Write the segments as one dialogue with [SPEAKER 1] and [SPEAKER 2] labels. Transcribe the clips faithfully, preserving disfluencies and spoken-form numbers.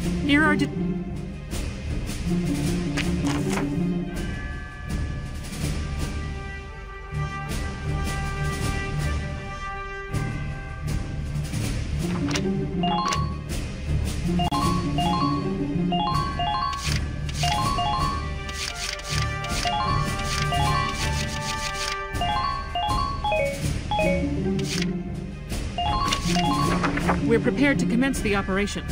[SPEAKER 1] Near our... De We're prepared to commence the operation.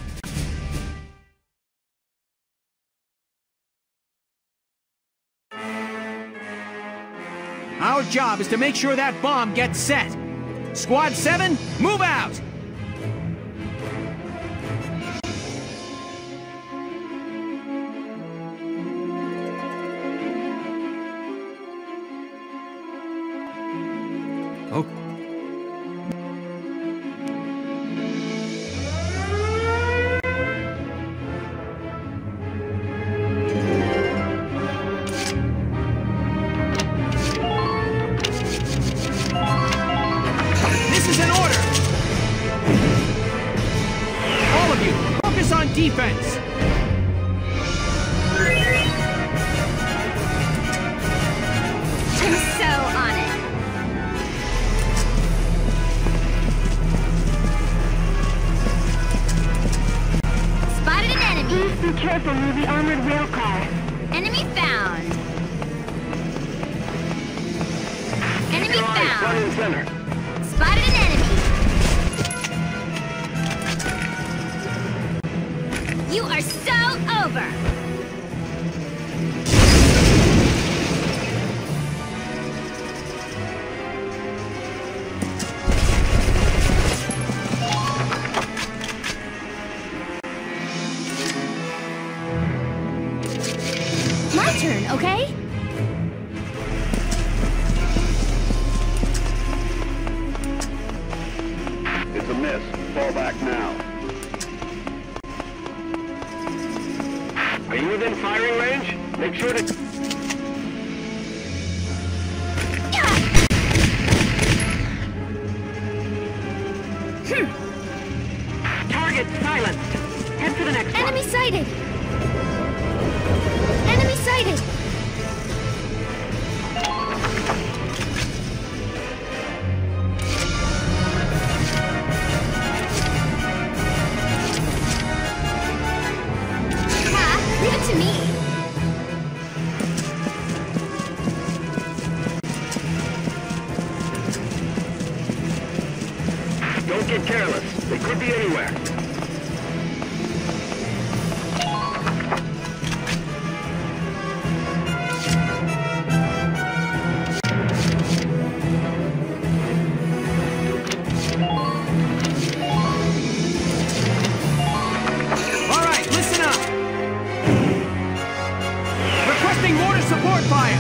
[SPEAKER 2] Our job is to make sure that bomb gets set. Squad seven, move out! Oh. Defense!
[SPEAKER 3] I'm so on it. Spotted an enemy.
[SPEAKER 4] Please be careful near the armored rail car.
[SPEAKER 3] Enemy found. Enemy found.
[SPEAKER 4] Front and center.
[SPEAKER 3] Spotted an enemy. You are so over! My turn, okay?
[SPEAKER 4] It's a miss. Fall back now. Are you within firing range? Make sure to...
[SPEAKER 3] Hmm.
[SPEAKER 4] Target silenced. Head to the next
[SPEAKER 3] Enemy
[SPEAKER 4] one.
[SPEAKER 3] sighted! Enemy sighted! Leave it to me.
[SPEAKER 4] Don't get careless. They could be anywhere.
[SPEAKER 2] All right, listen up! Requesting mortar support fire!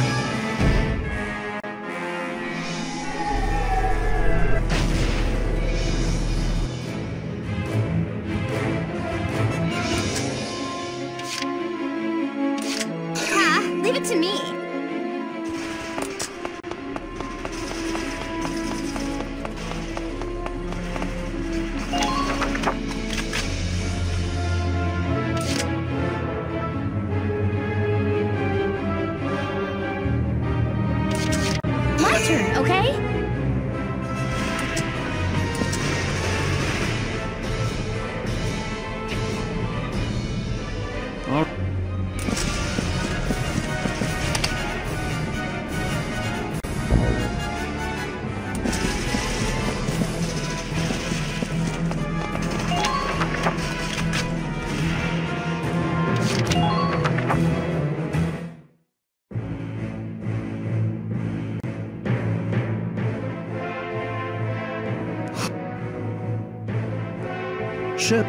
[SPEAKER 3] Leave it to me. My turn, okay?
[SPEAKER 2] All ship.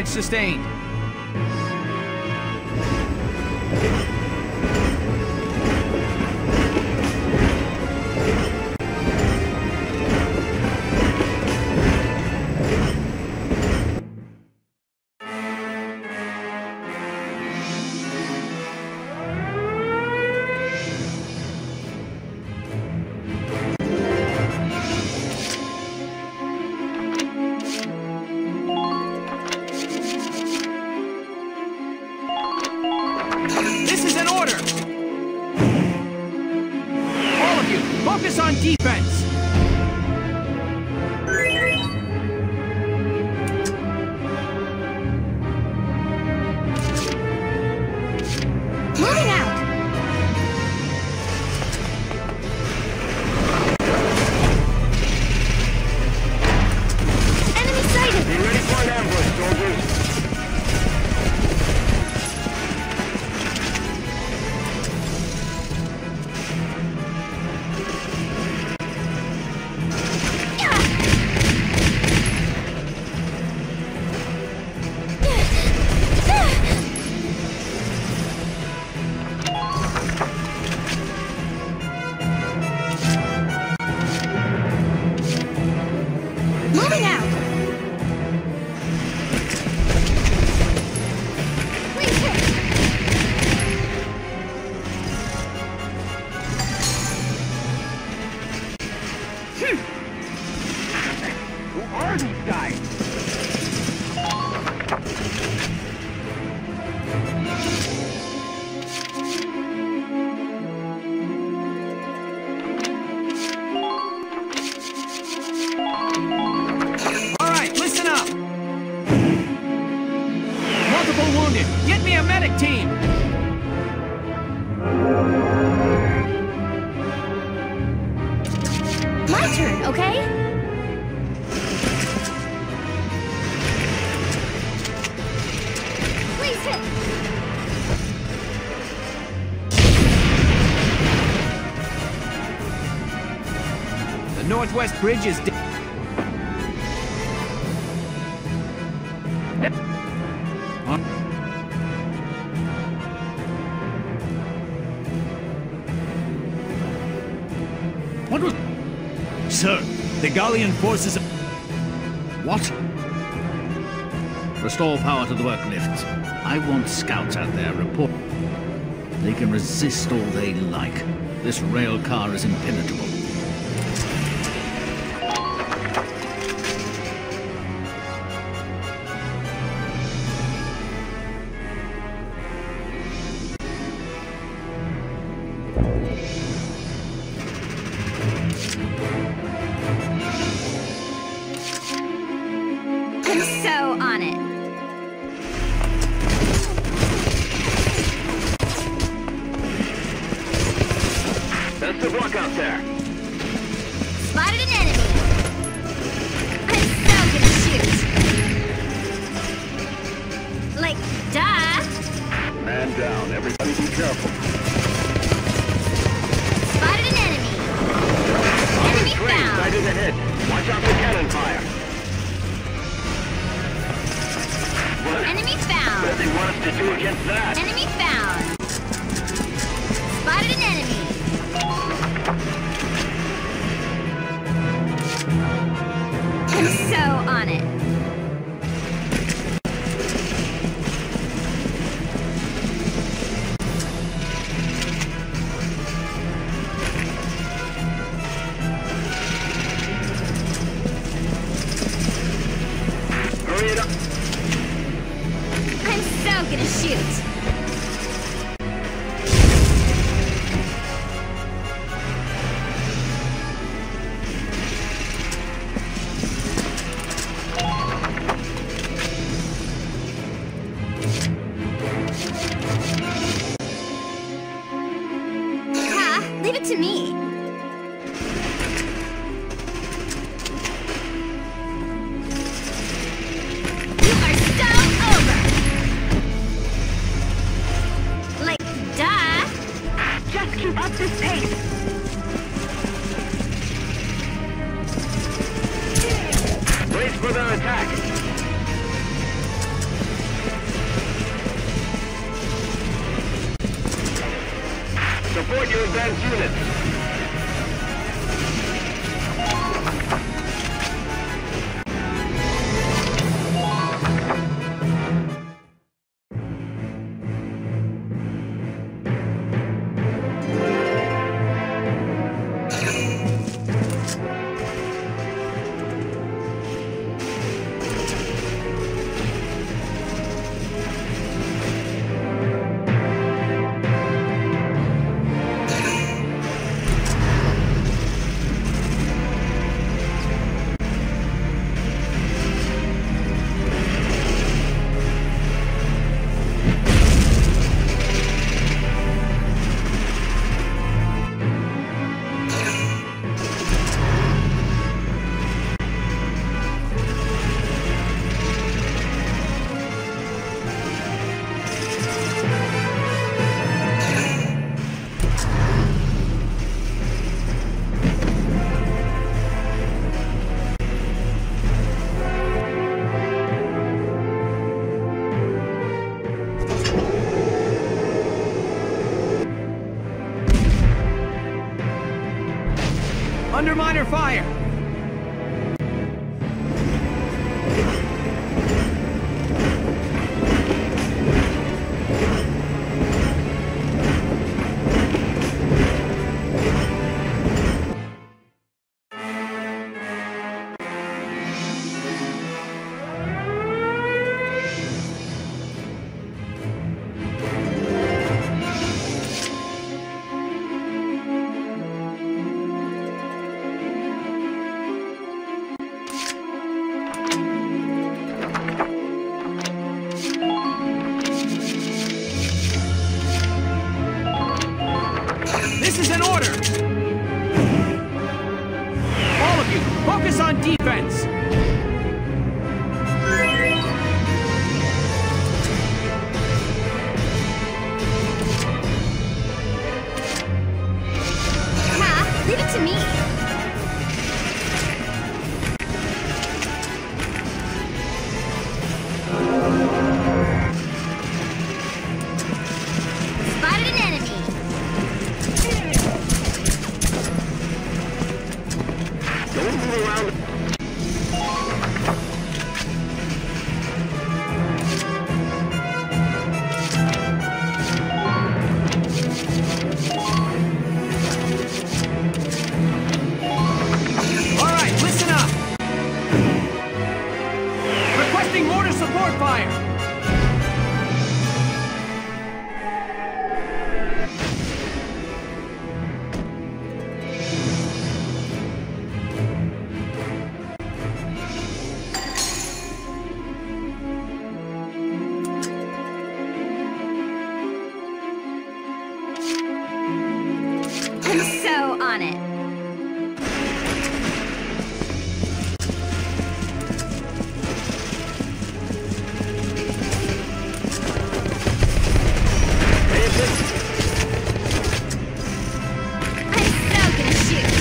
[SPEAKER 2] damage sustained. Focus on defense!
[SPEAKER 3] Moving out! Enemy sighted!
[SPEAKER 4] Be ready for an ambush, soldiers!
[SPEAKER 3] Moving out! Please hit!
[SPEAKER 4] Who are these guys?
[SPEAKER 2] Wounded. Get me a medic team!
[SPEAKER 3] My turn, okay? Please hit!
[SPEAKER 2] The Northwest Bridge is down.
[SPEAKER 5] What was... Sir, the Gallian forces... What? Restore power to the work lift. I want scouts out there report. They can resist all they like. This rail car is impenetrable.
[SPEAKER 3] I'm so on it.
[SPEAKER 4] Best of luck out there.
[SPEAKER 3] Spotted an enemy. I'm so gonna shoot. Like, duh.
[SPEAKER 4] Man down. Everybody be careful.
[SPEAKER 3] Spotted an enemy. Enemy
[SPEAKER 4] Train
[SPEAKER 3] found.
[SPEAKER 4] sighted ahead. Watch out for cannon fire. What?
[SPEAKER 3] Enemy found.
[SPEAKER 4] What do they want us to do against that?
[SPEAKER 3] Enemy found. Spotted an enemy. I'm so on it.
[SPEAKER 4] Hurry it up.
[SPEAKER 3] I'm so gonna shoot. Ha! Leave it to me. You are so over. Like, duh.
[SPEAKER 4] Just keep up this pace. Brace for their attack. Report your advanced units.
[SPEAKER 2] Under miner fire! This is an order! All of you, focus on defense!
[SPEAKER 3] Ha! Leave it to me! Spotted an enemy!
[SPEAKER 4] Don't move around.
[SPEAKER 2] All right, listen up! Requesting mortar support fire!
[SPEAKER 3] I'm so on it.
[SPEAKER 4] Pay attention.
[SPEAKER 3] I'm so gonna shoot.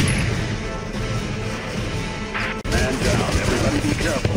[SPEAKER 4] Man down. Everybody be careful.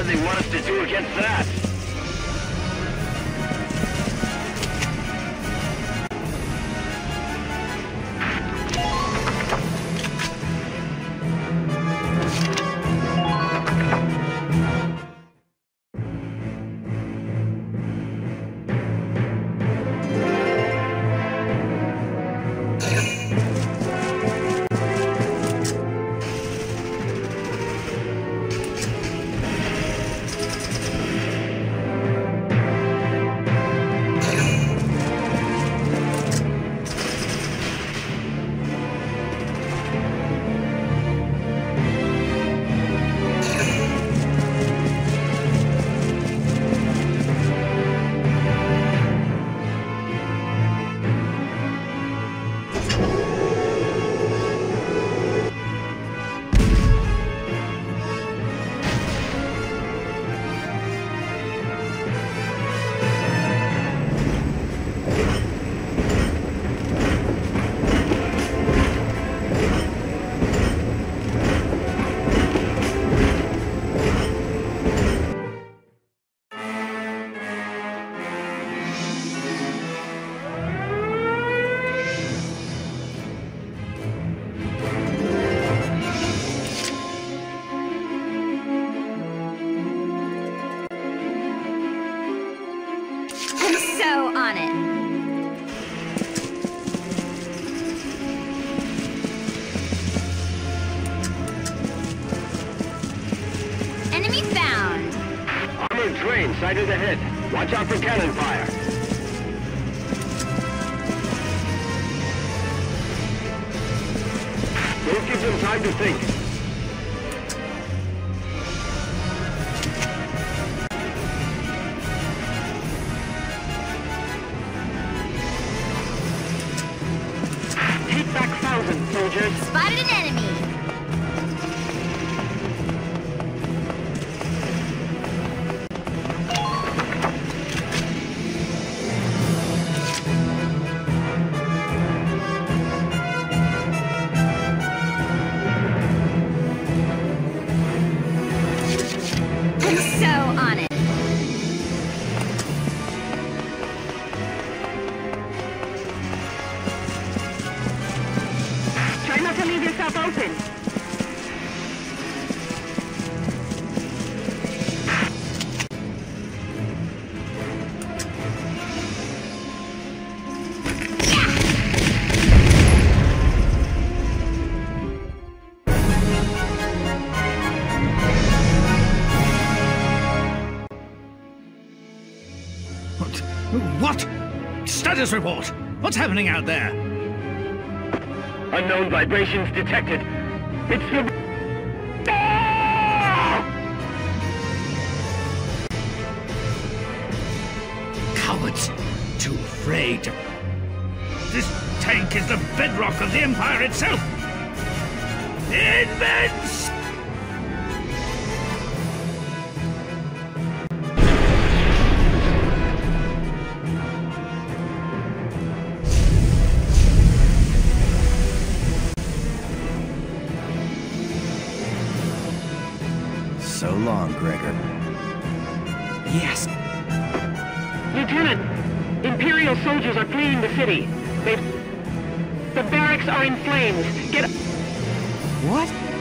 [SPEAKER 6] said they want us to do against that?
[SPEAKER 3] So on it. Enemy found.
[SPEAKER 6] Armored train sighted ahead. Watch out for cannon fire. Don't give them time to think. Take back thousand, soldiers.
[SPEAKER 3] Spotted an enemy. I'm so on it.
[SPEAKER 4] Try not to leave yourself open.
[SPEAKER 5] What? Status report! What's happening out there?
[SPEAKER 6] Unknown vibrations detected. It's the... Ah!
[SPEAKER 5] Cowards! Too afraid. This tank is the bedrock of the Empire itself! Immense!
[SPEAKER 7] So long, Gregor.
[SPEAKER 2] Yes.
[SPEAKER 4] Lieutenant, Imperial soldiers are fleeing the city. They've... The barracks are in flames. Get...
[SPEAKER 2] What?